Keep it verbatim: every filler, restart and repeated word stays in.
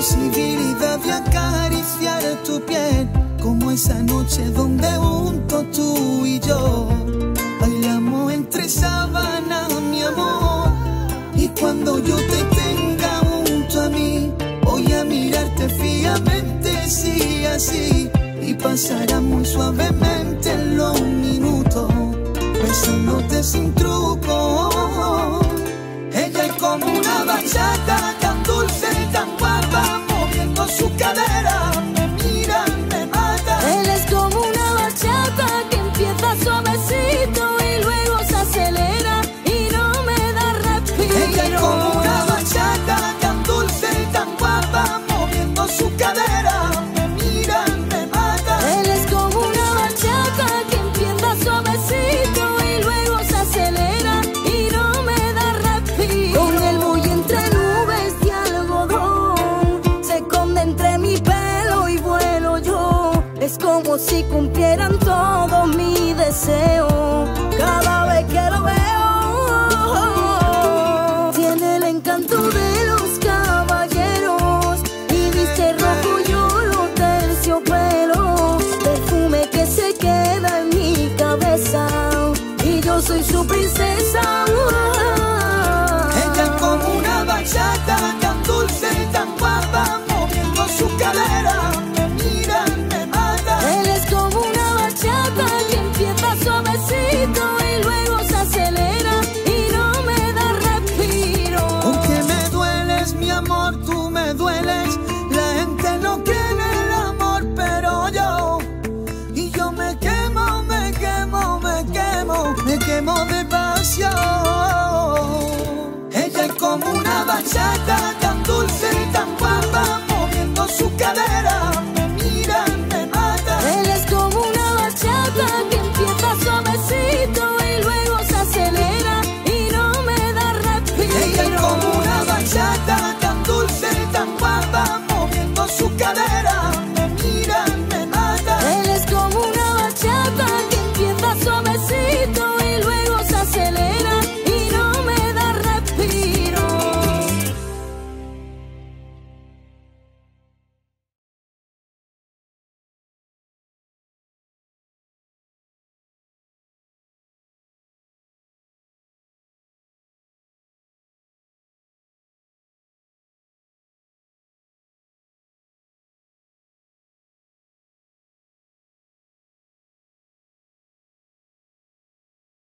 posibilidad de acariciar tu piel, como esa noche donde juntos tú y yo bailamos entre sábanas, mi amor. Y cuando yo te tenga junto a mí, voy a mirarte fijamente, sí, así, y pasará muy suavemente los minutos, besándote sin truco. Ella es como una bachata, tan dulce y tan guapa, moviendo su cadera, me mira, me mata. Él es como una bachata que empieza suavecito y luego se acelera y no me da respiro. Ella es como una bachata, tan dulce y tan guapa, moviendo su cadera, me mira, me mata. Él es como una bachata que empieza suavecito y luego se acelera y no me da respiro. Con él voy entre nubes de algodón, se esconde entre mi pelo y vuelo yo. Es como si cumplieran todos mis deseos.